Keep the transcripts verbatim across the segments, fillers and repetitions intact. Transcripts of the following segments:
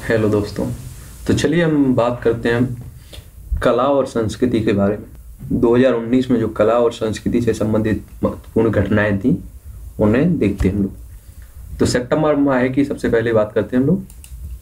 Hello दोस्तों। तो चलिए हम बात करते हैं कला और संस्कृति के बारे में। दो हज़ार उन्नीस में जो कला और संस्कृति से संबंधित महत्वपूर्ण घटनाएं थी उन्हें देखते हैं हम लोग। तो सितंबर माह की सबसे पहले बात करते हैं हम लोग।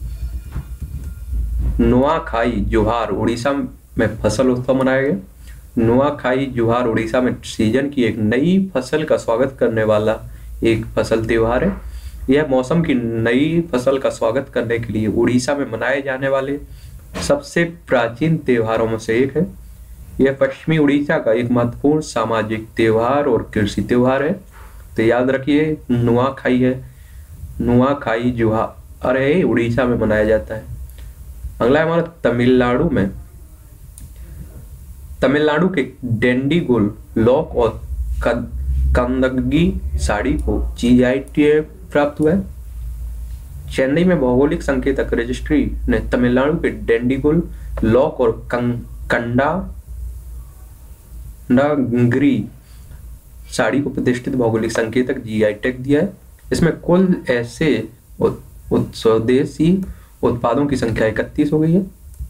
नुआखाई जोहार उड़ीसा में फसल उत्सव मनाया गया। नुआखाई जोहार उड़ीसा में सीजन की एक नई फसल का स्वागत करने वाला एक फसल त्योहार है। यह मौसम की नई फसल का स्वागत करने के लिए उड़ीसा में मनाए जाने वाले सबसे प्राचीन त्योहारों में से एक है। यह पश्चिमी उड़ीसा का एक महत्वपूर्ण सामाजिक त्योहार और कृषि त्योहार है। तो याद रखिए नुआखाई है, नुआखाई जोहार है, उड़ीसा में मनाया जाता है। अगला है हमारा तमिलनाडु में। तमिलनाडु के डेंडीगुल लॉक और कंदगी साड़ी को जीआई टैग प्राप्त हुआ है। चेन्नई में भौगोलिक संकेतक रजिस्ट्री ने तमिलनाडु के डेंडीगुल लॉक और कंडा नगरी साड़ी को प्रतिष्ठित भौगोलिक संकेतक जीआई टैग दिया है। इसमें कुल ऐसे स्वदेशी उत्पादों की संख्या इकतीस हो गई है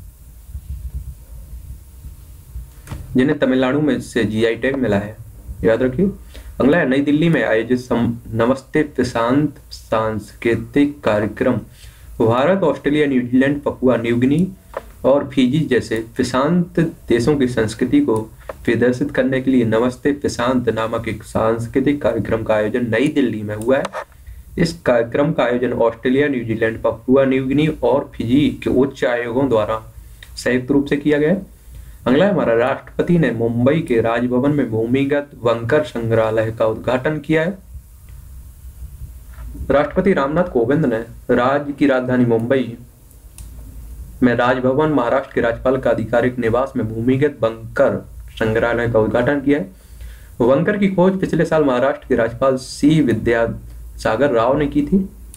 जिन्हें तमिलनाडु में से जीआई टैग मिला है, याद रखिए। अगला है नई दिल्ली में आयोजित नमस्ते प्रशांत सांस्कृतिक कार्यक्रम। Bharat, Australia, New Zealand, Papua New Guinea और फिजी जैसे प्रशांत देशों की संस्कृति को प्रदर्शित करने के लिए नमस्ते प्रशांत नामक एक सांस्कृतिक कार्यक्रम का आयोजन नई दिल्ली में हुआ है। इस कार्यक्रम का आयोजन Australia, New Zealand, Papua New Guinea और फिजी के उच्च आयोगों द्वारा संयुक्त रूप से किया गया है। अगला हमारा राष्ट्रपति ने मुंबई के राजभवन में भूमिगत बंकर संग्रहालय का उद्घाटन किया है। राष्ट्रपति रामनाथ कोविंद ने राज्य की राजधानी मुंबई में राजभवन महाराष्ट्र के राज्यपाल का आधिकारिक निवास में भूमिगत बंकर संग्रहालय का उद्घाटन किया है। बंकर की खोज पिछले साल महाराष्ट्र के राज्यपाल सी विद्यासागर राव ने की थी।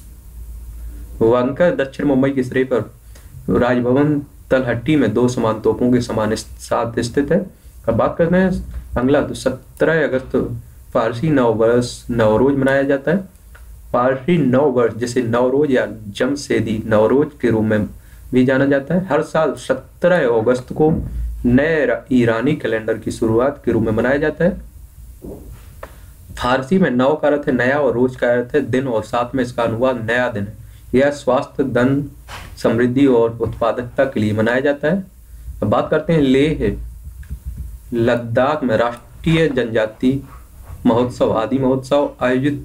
बंकर दक्षिण मुंबई के सिरे पर राजभवन तलहट्टी में दो समान तोपों के समान साथ स्थित है। अब बात करते हैं अगला। तो सत्रह अगस्त फारसी नव वर्ष नवरोज मनाया जाता है। फारसी नव वर्ष जिसे नवरोज या जमशेदी नवरोज के रूप में भी जाना जाता है, हर साल सत्रह अगस्त को नए ईरानी कैलेंडर की शुरुआत के रूप में मनाया जाता है। फारसी में नव का अर्थ है नया और रोज का अर्थ है दिन, और साथ में इसका अनुवाद नया दिन है। यह स्वास्थ्य, धन, समृद्धि और उत्पादकता के लिए मनाया जाता है। अब बात करते हैं लेह लद्दाख में राष्ट्रीय जनजाति महोत्सव आदि महोत्सव आयोजित।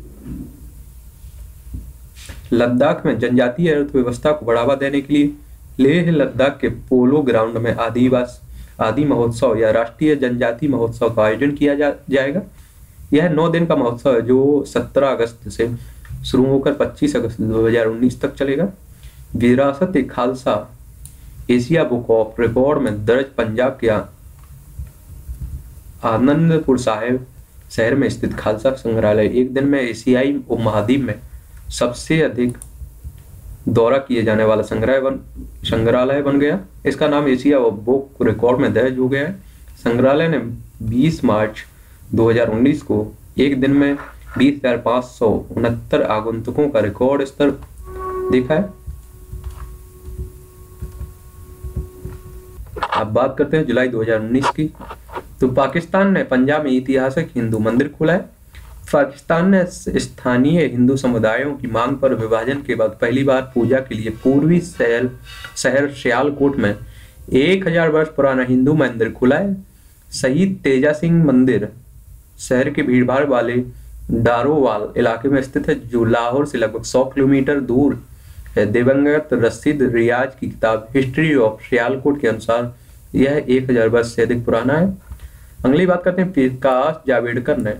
लद्दाख में जनजातीय अर्थव्यवस्था को बढ़ावा देने के लिए लेह लद्दाख के पोलो ग्राउंड में आदिवासी आदि महोत्सव या राष्ट्रीय जनजाति महोत्सव का आयोजन किया जा, जाएगा। यह नौ दिन का महोत्सव है जो सत्रह अगस्त से शुरू होकर पच्चीस अगस्त दो हज़ार उन्नीस तक चलेगा। Virasat e Khalsa Asia book of record में दर्ज पंजाब के आनंदपुर साहिब शहर में स्थित खालसा संग्रहालय एक दिन में एशियाई उपमहाद्वीप में सबसे अधिक दौरा किए जाने वाला संग्रह बन संग्रहालय बन गया। इसका नाम एशिया बुक रिकॉर्ड में दर्ज हो गया है। संग्रहालय ने बीस मार्च दो हज़ार उन्नीस को एक दिन में बीस हजार पाँच सौ उनहत्तर आगंतुकों का रिकॉर्ड स्तर देखा है। अब बात करते हैं जुलाई दो हज़ार उन्नीस की। तो पाकिस्तान ने पंजाब में ऐतिहासिक हिंदू मंदिर खोला है। पाकिस्तान ने स्थानीय हिंदू समुदायों की मांग पर विभाजन के बाद पहली बार पूजा के लिए पूर्वी शहर शहर सियालकोट में एक हजार वर्ष पुराना हिंदू मंदिर खोला है। शहीद तेजा सिंह मंदिर शहर के भीड़भाड़ वाले डारोवाल इलाके में स्थित है, जो लाहौर से लगभग सौ किलोमीटर दूर है। दिवंगत रशीद रियाज की किताब हिस्ट्री ऑफ सियालकोट के अनुसार यह एक हजार वर्ष से अधिक पुराना है। अगली बात करते हैं प्रकाश जावड़ेकर ने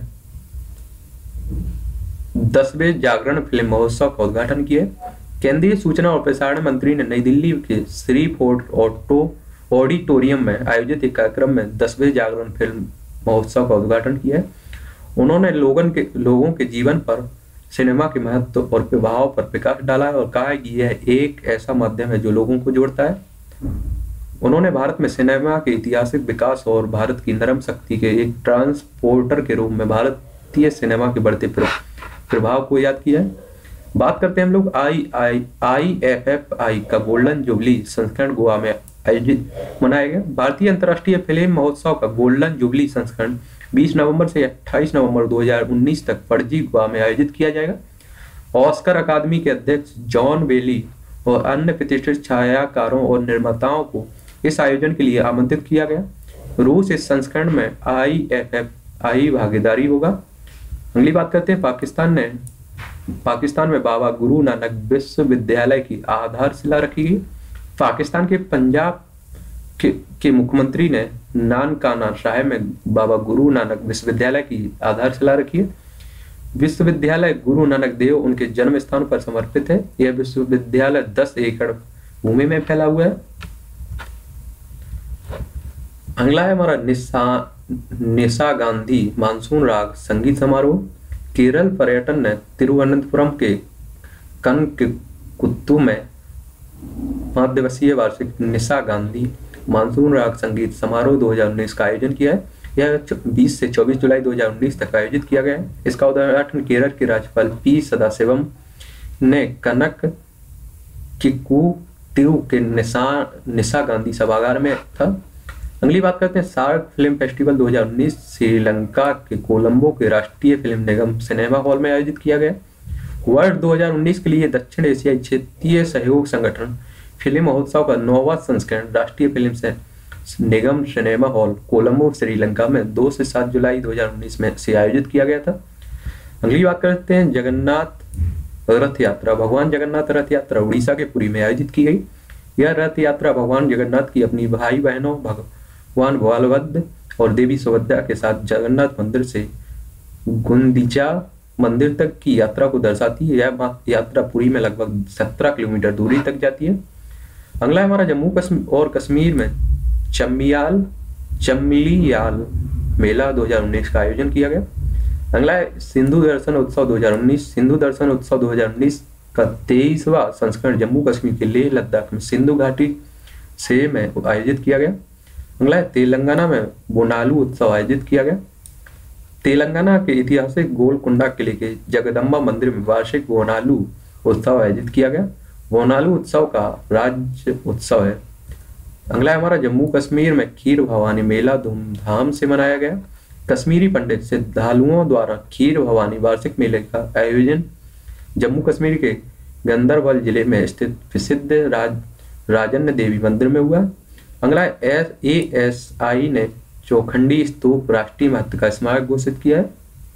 दसवें जागरण फिल्म महोत्सव का उद्घाटन किया। केंद्रीय सूचना और प्रसारण मंत्री ने नई दिल्ली के श्री फोर्ट ऑटो ऑडिटोरियम में आयोजित एक कार्यक्रम में दसवें जागरण फिल्म महोत्सव का उद्घाटन किया। उन्होंने लोगों के लोगों के जीवन पर सिनेमा के महत्व और प्रभाव पर प्रकाश डाला और कहा कि यह एक ऐसा माध्यम है जो लोगों को जोड़ता है। उन्होंने भारत में सिनेमा के ऐतिहासिक विकास और भारत की नरम शक्ति के एक ट्रांसपोर्टर के रूप में भारतीय सिनेमा के बढ़ते प्रभाव को याद किया है। बात करते हैं हम लोग आई आई आई एफ एफ आई का गोल्डन जुबली संस्करण गोवा में आयोजित मनाया गया। भारतीय अंतर्राष्ट्रीय फिल्म महोत्सव का गोल्डन जुबली संस्करण बीस नवंबर से अट्ठाईस नवंबर दो हज़ार उन्नीस तक पणजी गोवा में आयोजित किया जाएगा। ऑस्कर अकादमी के अध्यक्ष जॉन बेली और अन्य प्रतिष्ठित छायाकारों और निर्माताओं को इस आयोजन के लिए आमंत्रित किया गया। रूस इस संस्करण में आई एफ एफ आई भागीदारी होगा। अगली बात करते हैं, पाकिस्तान ने पाकिस्तान में बाबा गुरु नानक विश्वविद्यालय की आधारशिला रखी गई। पाकिस्तान के पंजाब के, के मुख्यमंत्री ने नानकाना साहिब में बाबा गुरु नानक विश्वविद्यालय की आधारशिला रखी है। विश्वविद्यालय गुरु नानक देव उनके जन्म स्थान पर समर्पित है। यह विश्वविद्यालय दस एकड़ भूमि में फैला हुआ है। अगला है हमारा निशा निशा गांधी मानसून राग संगीत समारोह। केरल पर्यटन ने तिरुवनंतपुरम के कनककुत्तु में पांच दिवसीय वार्षिक निशा गांधी मानसून राग संगीत समारोह दो हज़ार उन्नीस का आयोजन किया है। यह बीस से चौबीस जुलाई दो हज़ार उन्नीस तक आयोजित किया गया है। इसका उद्घाटन केरल के राज्यपाल पी सदाशिवम ने कनक किक्कू तिरु के निशा निशा गांधी सभागार में था। अगली बात करते हैं, सार्क फिल्म फेस्टिवल दो हज़ार उन्नीस श्रीलंका के कोलंबो के राष्ट्रीय फिल्म निगम सिनेमा हॉल में आयोजित किया गया। वर्ष दो हज़ार उन्नीस के लिए दक्षिण एशियाई क्षेत्रीय सहयोग संगठन फिल्म महोत्सव का नौवां संस्करण राष्ट्रीय फिल्म से निगम सिनेमा हॉल कोलंबो श्रीलंका में दो से सात जुलाई दो हज़ार उन्नीस में से आयोजित किया गया था। अगली बात करते हैं, जगन्नाथ रथ यात्रा। भगवान जगन्नाथ रथ यात्रा उड़ीसा के पुरी में आयोजित की गई। यह रथ यात्रा भगवान जगन्नाथ की अपनी भाई बहनों भगवान बलभद्र और देवी सुभद्रा के साथ जगन्नाथ मंदिर से गुंडीचा मंदिर तक की यात्रा को दर्शाती है। यह यात्रा पुरी में लगभग सत्रह किलोमीटर दूरी तक जाती है। अगला हमारा जम्मू कश्मीर और कश्मीर में चम्बियाल चम्बिलियाल मेला दो हज़ार उन्नीस का आयोजन किया गया। अगला है सिंधु दर्शन उत्सव दो हज़ार उन्नीस। सिंधु दर्शन उत्सव दो हज़ार उन्नीस का तेईसवां संस्करण जम्मू कश्मीर के लेह लद्दाख में सिंधु घाटी से में आयोजित किया गया। अगला है तेलंगाना में बोनालू उत्सव आयोजित किया गया। तेलंगाना के ऐतिहासिक गोलकुंडा किले के जगदम्बा मंदिर में वार्षिक बोनालू उत्सव आयोजित किया गया। बोनालू उत्सव का राज्य उत्सव है। अगला हमारा जम्मू कश्मीर में खीर भवानी मेला धूमधाम से मनाया गया। कश्मीरी पंडित श्रद्धालुओं द्वारा खीर भवानी वार्षिक मेले का आयोजन जम्मू कश्मीर के गंदरबल जिले में स्थित प्रसिद्ध राज राजन्य देवी मंदिर में हुआ। अगला ए एस आई ने चौखंडी स्तूप राष्ट्रीय महत्व का स्मारक घोषित किया है।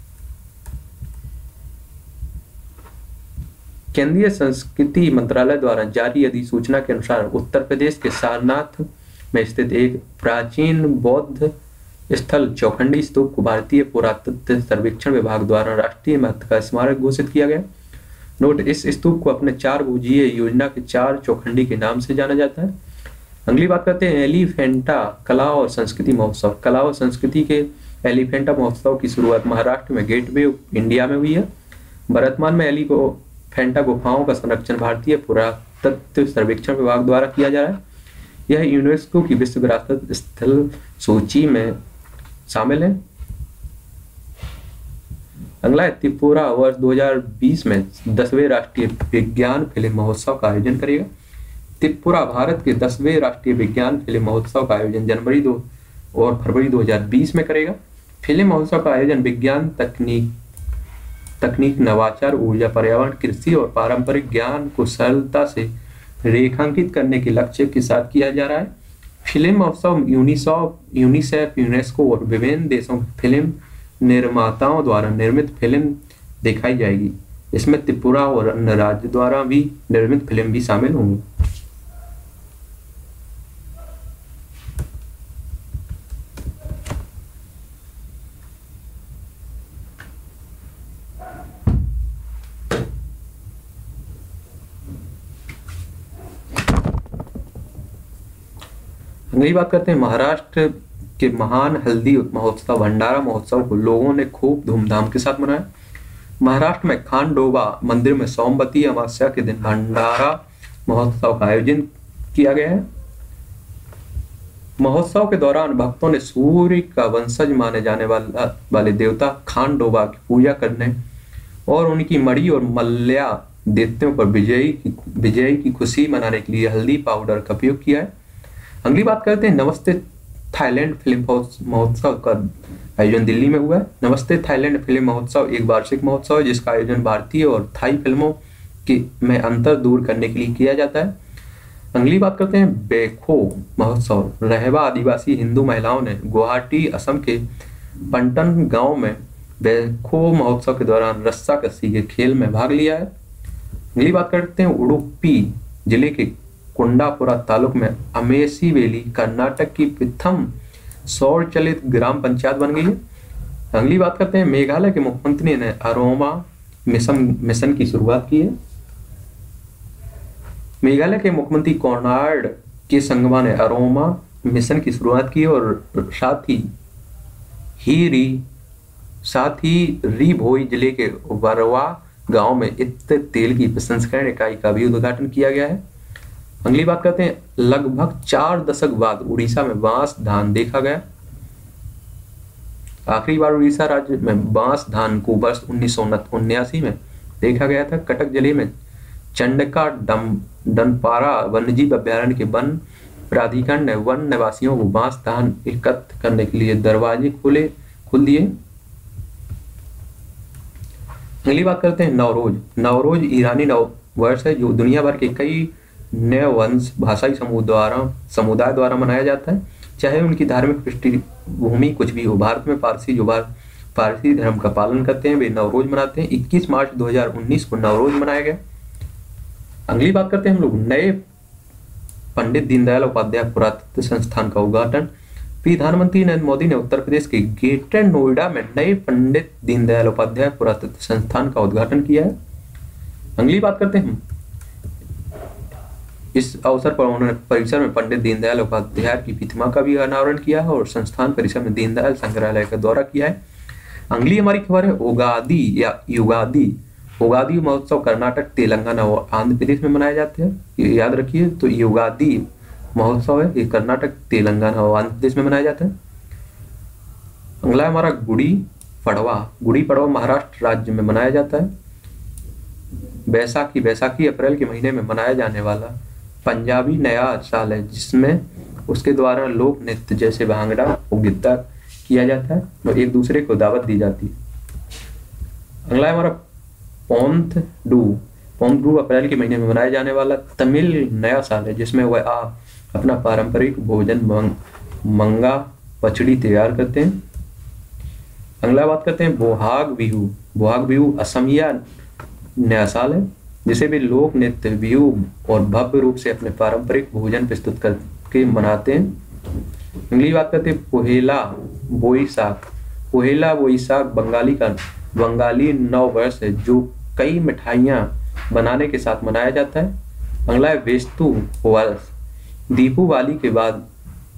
केंद्रीय संस्कृति मंत्रालय द्वारा जारी अधिसूचना के अनुसार उत्तर प्रदेश के सारनाथ में स्थित एक प्राचीन बौद्ध स्थल चौखंडी स्तूप को भारतीय पुरातत्व सर्वेक्षण विभाग द्वारा राष्ट्रीय महत्व का स्मारक घोषित किया गया। नोट, इस स्तूप को अपने चार भुजीय योजना के चार चौखंडी के नाम से जाना जाता है। अगली बात करते हैं एलिफेंटा कला और संस्कृति महोत्सव। कला और संस्कृति के एलिफेंटा महोत्सव की शुरुआत महाराष्ट्र में गेटवे ऑफ इंडिया में हुई है। वर्तमान में एलिफेंटा गुफाओं का संरक्षण भारतीय पुरातत्व सर्वेक्षण विभाग द्वारा किया जा रहा है। यह यूनेस्को की विश्व विरासत स्थल सूची में शामिल है। अगला है त्रिपुरा वर्ष दो हज़ार बीस में दसवें राष्ट्रीय विज्ञान फिल्म महोत्सव का आयोजन करेगा। त्रिपुरा भारत के दसवें राष्ट्रीय विज्ञान फिल्म महोत्सव का आयोजन जनवरी दो और फरवरी दो हज़ार बीस में करेगा। फिल्म महोत्सव का आयोजन विज्ञान, तकनीक तकनीक नवाचार, ऊर्जा, पर्यावरण, कृषि और पारंपरिक ज्ञान को सरलता से रेखांकित करने के लक्ष्य के साथ किया जा रहा है। फिल्म महोत्सव यूनिसॉफ यूनिसेफ यूनेस्को और विभिन्न देशों के फिल्म निर्माताओं द्वारा निर्मित फिल्म दिखाई जाएगी। इसमें त्रिपुरा और अन्य राज्य द्वारा भी निर्मित फिल्म भी शामिल होंगी। अगली बात करते हैं महाराष्ट्र के महान हल्दी महोत्सव भंडारा महोत्सव को लोगों ने खूब धूमधाम के साथ मनाया। महाराष्ट्र में खांडोबा मंदिर में सोमवती अमावस्या के दिन भंडारा महोत्सव का आयोजन किया गया है। महोत्सव के दौरान भक्तों ने सूर्य का वंशज माने जाने वाला वाले देवता खांडोबा की पूजा करने और उनकी मणि और मल्या देवताओं पर विजयी की विजय की खुशी मनाने के लिए हल्दी पाउडर का उपयोग किया है। अगली बात करते हैं नमस्ते थाईलैंड फिल्म महोत्सव का आयोजन दिल्ली में हुआ है। नमस्ते थाईलैंड फिल्म महोत्सव एक वार्षिक महोत्सव है जिसका आयोजन भारतीय और थाई फिल्मों के में अंतर दूर करने के लिए किया जाता है। अगली बात करते हैं बेखो महोत्सव। रहवा आदिवासी हिंदू महिलाओं ने गुवाहाटी असम के पंटन गांव में बेखो महोत्सव के दौरान रस्सा कस्सी के खेल में भाग लिया है। अगली बात करते हैं उडुपी जिले के कुंडापुरा तालुक में अमेसी वैली कर्नाटक की प्रथम सौर चलित ग्राम पंचायत बन गई है। अगली बात करते हैं मेघालय के मुख्यमंत्री ने अरोमा मिशन मिशन की शुरुआत की है। मेघालय के मुख्यमंत्री कोनार्ड के संगमा ने अरोमा मिशन की शुरुआत की और साथ ही ही री साथ ही री भोई जिले के वरवा गांव में इत्र तेल की प्रसंस्करण इकाई का भी उद्घाटन किया गया है। अगली बात करते हैं लगभग चार दशक बाद उड़ीसा में बांस धान देखा गया। आखिरी बार उड़ीसा राज्य में बांस धान को वर्ष उन्नीस सौ उन्यासी में देखा गया था। कटक जिले में चंडका डम डनपारा वन्यजीव अभ्यारण्य के वन प्राधिकरण ने वन निवासियों को बांस धान एकत्र करने के लिए दरवाजे खोले खोल दिए। अगली बात करते हैं नवरोज। नवरोज ईरानी नव वर्ष है जो दुनिया भर के कई नए वंश भाषाई समूह द्वारा समुदाय द्वारा मनाया जाता है, चाहे उनकी धार्मिक पृष्ठभूमि कुछ भी हो। भारत में पारसी जो बार पारसी धर्म का पालन करते हैं वे नवरोज मनाते हैं। इक्कीस मार्च दो हज़ार उन्नीस को नवरोज मनाया गया। अगली बात करते हैं हम लोग नए पंडित दीनदयाल उपाध्याय पुरातत्व संस्थान का उद्घाटन। प्रधानमंत्री नरेंद्र मोदी ने उत्तर प्रदेश के ग्रेटर नोएडा में नए पंडित दीनदयाल उपाध्याय पुरातत्व संस्थान का उद्घाटन किया है। अगली बात करते हैं इस अवसर पर उन्होंने परिसर में पंडित दीनदयाल उपाध्याय की प्रतिमा का भी अनावरण किया है और संस्थान परिसर में दीनदयाल संग्रहालय का दौरा किया है। अगली हमारी खबर है उगादी या युगादी। उगादी महोत्सव कर्नाटक, तेलंगाना और आंध्र प्रदेश में मनाए जाते हैं, ये याद रखिए। तो युगादी महोत्सव है ये कर्नाटक, तेलंगाना और आंध्र प्रदेश में मनाया जाता है। अगला हमारा गुड़ी पड़वा। गुड़ी पड़वा महाराष्ट्र राज्य में मनाया जाता है। बैसाखी बैसाखी अप्रैल के महीने में मनाया जाने वाला पंजाबी नया साल है जिसमें उसके द्वारा लोक नृत्य जैसे भांगड़ा और गिद्दा किया जाता है और एक दूसरे को दावत दी जाती है। अगला है हमारा पोंथ डू। पोंथ डू अप्रैल के महीने में मनाया जाने वाला तमिल नया साल है जिसमें वह आ अपना पारंपरिक भोजन मंग, मंगा पचड़ी तैयार करते हैं। अगला बात करते हैं बोहाग बिहू। बोहाग बिहू असमिया नया साल है जिसे भी लोक नृत्य बिहू और भव्य रूप से अपने पारंपरिक भोजन प्रस्तुत करके मनाते हैं। अगली बात करते हैं पोहेला बोईसाख। पोहेला बोईसाख बंगाली का बंगाली नव वर्ष है जो कई मिठाइयाँ बनाने के साथ मनाया जाता है। अगला है वेस्तु वर्ष। दीपावली के बाद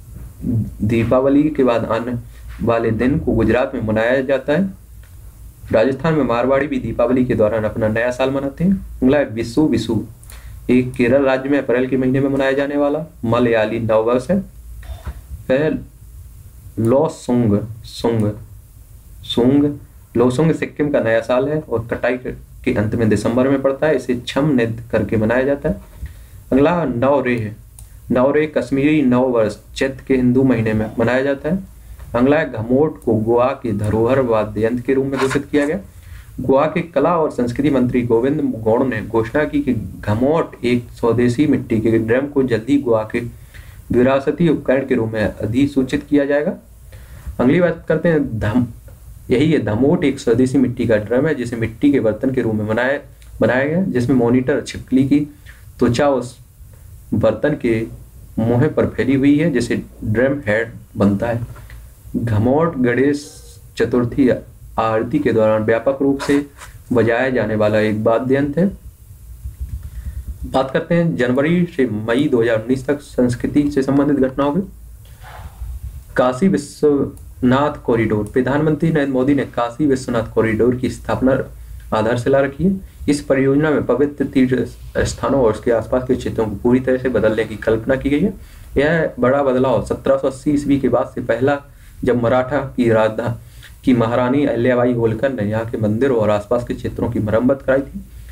दीपावली के बाद आने वाले दिन को गुजरात में मनाया जाता है। राजस्थान में मारवाड़ी भी दीपावली के दौरान अपना नया साल मनाते हैं। अगला है विशु। विशु एक केरल राज्य में अप्रैल के महीने में मनाया जाने वाला मलयाली नववर्ष है। फिर लोसुंग सुंग सुंग लोसुंग सिक्किम का नया साल है और कटाई के अंत में दिसंबर में पड़ता है। इसे छम नृत्य करके मनाया जाता है। अगला नवरेह। नवरेह कश्मीरी नववर्ष चैत्र के हिंदू महीने में मनाया जाता है। अगला है घमोट को गोवा के धरोहर वाद्य यंत्र के रूप में घोषित किया गया। गोवा के कला और संस्कृति मंत्री गोविंद गौड़ ने घोषणा की कि घमोट एक स्वदेशी मिट्टी के ड्रम को जल्दी गोवा के विरासती उपकरण के रूप में अधिसूचित किया जाएगा। अगली बात करते हैं धम यही है धमोट एक स्वदेशी मिट्टी का ड्रम है जिसे मिट्टी के बर्तन के रूप में बनाया बनाया गया जिसमें मॉनिटर छिपकली की त्वचा उस बर्तन के मुंह पर फैली हुई है जिसे ड्रम हेड बनता है। घमौट गणेश चतुर्थी आरती के दौरान व्यापक रूप से बजाया जाने वाला एक वाद्य यंत्र है। बात करते हैं जनवरी से मई दो हज़ार उन्नीस तक संस्कृति से संबंधित घटनाओं की। काशी विश्वनाथ कॉरिडोर। प्रधानमंत्री नरेंद्र मोदी ने काशी विश्वनाथ कॉरिडोर की स्थापना आधारशिला रखी है। इस परियोजना में पवित्र तीर्थ स्थानों और उसके आसपास के क्षेत्रों को पूरी तरह से बदलने की कल्पना की गई है। यह बड़ा बदलाव सत्रह सौ अस्सी ईस्वी के बाद से पहला जब मराठा की राजधानी की महारानी अहिल्याबाई होलकर ने यहाँ के मंदिरों और आसपास के क्षेत्रों की मरम्मत कराई थी।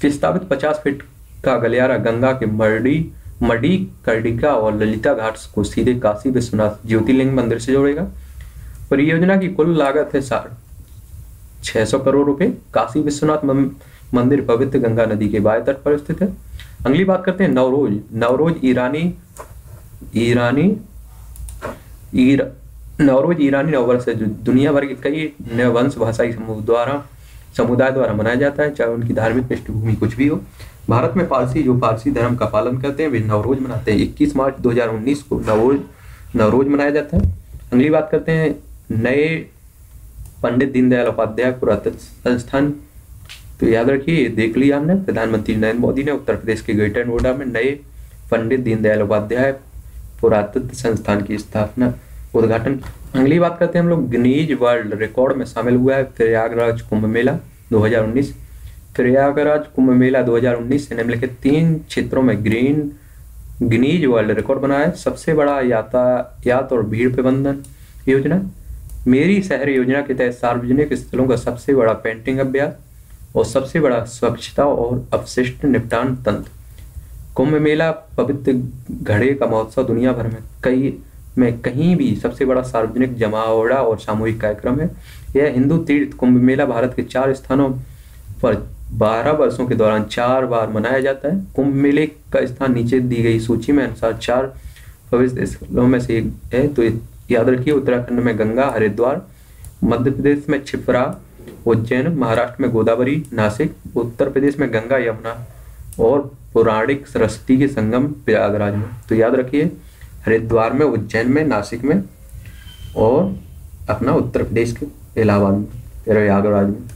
कि स्थापित पचास फीट का गलियारा गंगा के मरडी मडी कर्णिका और ललिता घाट को सीधे काशी विश्वनाथ ज्योतिर्लिंग मंदिर से जोड़ेगा। परियोजना की कुल लागत है साढ़े छह सौ करोड़ रुपए। काशी विश्वनाथ मंदिर पवित्र गंगा नदी के बाएं तट पर स्थित है। अगली बात करते हैं नवरोज। नवरोज ईरानी ईरानी ईर, नवरोज ईरानी नववर्ष है जो दुनिया भर के कई नववंश भाषाई समूह द्वारा समुदाय द्वारा मनाया जाता है, चाहे उनकी धार्मिक पृष्ठभूमि कुछ भी हो। भारत में पारसी जो पारसी धर्म का पालन करते हैं वे नवरोज मनाते हैं। इक्कीस मार्च दो हज़ार उन्नीस को नवरोज नवरोज मनाया जाता है। अगली बात करते हैं नए पंडित दीनदयाल उपाध्याय पुरातत्व संस्थान। तो याद रखिए, देख लिया हमने, प्रधानमंत्री नरेंद्र मोदी ने उत्तर प्रदेश के ग्रेटर नोएडा में नए पंडित दीनदयाल उपाध्याय पुरातत्व संस्थान की स्थापना उद्घाटन। अगली बात करते हैं हम लोग गिनीज वर्ल्ड रिकॉर्ड में शामिल हुआ है प्रयागराज कुंभ मेला दो हज़ार उन्नीस। प्रयागराज कुंभ मेला दो हज़ार उन्नीस से निम्नलिखित तीन क्षेत्रों में ग्रीन गिनीज वर्ल्ड रिकॉर्ड बना है। सबसे बड़ा यातायात और भीड़ प्रबंधन योजना, मेरी शहर योजना के तहत सार्वजनिक स्थलों का सबसे बड़ा पेंटिंग अभ्यास और सबसे बड़ा स्वच्छता और अपशिष्ट निपटान तंत्र। कुंभ मेला पवित्र घड़े का महोत्सव दुनिया भर में कई में कहीं भी सबसे बड़ा सार्वजनिक जमावड़ा और सामूहिक कार्यक्रम है। यह हिंदू तीर्थ कुंभ मेला भारत के चार स्थानों पर बारह वर्षों के दौरान चार बार मनाया जाता है। कुंभ मेले का स्थान नीचे दी गई सूची में अनुसार चार पवित्र स्थलों में से एक है। तो याद रखिए, उत्तराखंड में गंगा, हरिद्वार, मध्य प्रदेश में क्षिप्रा, उज्जैन, महाराष्ट्र में गोदावरी, नासिक, उत्तर प्रदेश में गंगा यमुना और पौराणिक सरस्वती के संगम प्रयागराज में। तो याद रखिए, हरिद्वार में, उज्जैन में, नासिक में और अपना उत्तर प्रदेश के इलाहाबाद में प्रयागराज में।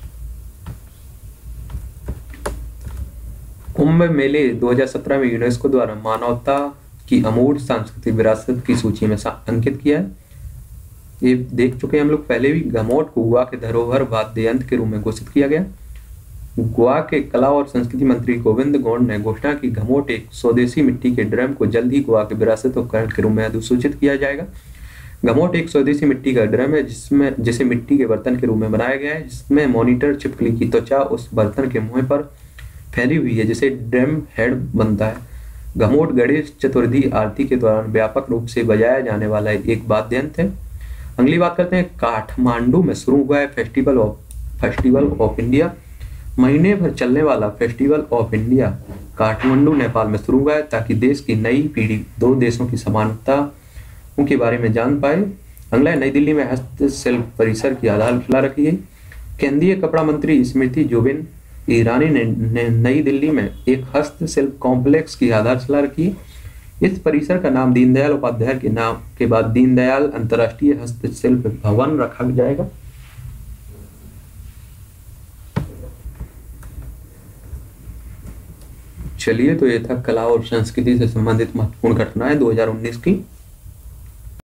कुंभ मेले दो हज़ार सत्रह में यूनेस्को द्वारा मानवता की अमूर्त सांस्कृतिक विरासत की सूची में अंकित किया है। ये देख चुके हैं हम लोग पहले भी। घमोट को गोवा के धरोहर वाद्य यंत्र के रूप में घोषित किया गया। गोवा के कला और संस्कृति मंत्री गोविंद गौड़ ने घोषणा की घमोट एक स्वदेशी मिट्टी के ड्रम को जल्द ही गोवा के विरासत उपकरण के रूप में अधिसूचित किया जाएगा। घमोट एक स्वदेशी मिट्टी का ड्रम है जिसमें जिसे मिट्टी के बर्तन के रूप में बनाया गया है, जिसमें मॉनिटर छिपकली की त्वचा उस बर्तन के मुंह पर फैली हुई है जिसे ड्रम हेड बनता है। घमोट गणेश चतुर्थी आरती के दौरान व्यापक रूप से बजाया जाने वाला एक वाद्य यंत्र है। अगली बात करते हैं काठमांडू में शुरू हुआ है festival of festival of India. महीने भर चलने वाला festival of India Kathmandu Nepal में शुरू हुआ है ताकि देश की नई पीढ़ी दो देशों की समानता के बारे में जान पाए। अगला नई दिल्ली में हस्तशिल्प परिसर की आधारशिला रखी गई। केंद्रीय कपड़ा मंत्री स्मृति जुबिन ईरानी ने, ने नई दिल्ली में एक हस्तशिल्प कॉम्प्लेक्स की आधारशिला रखी। इस परिसर का नाम दीनदयाल उपाध्याय के नाम के बाद दीनदयाल अंतर्राष्ट्रीय हस्तशिल्प भवन रखा जाएगा। चलिए, तो ये था कला और संस्कृति से संबंधित महत्वपूर्ण घटनाएं दो हज़ार उन्नीस की।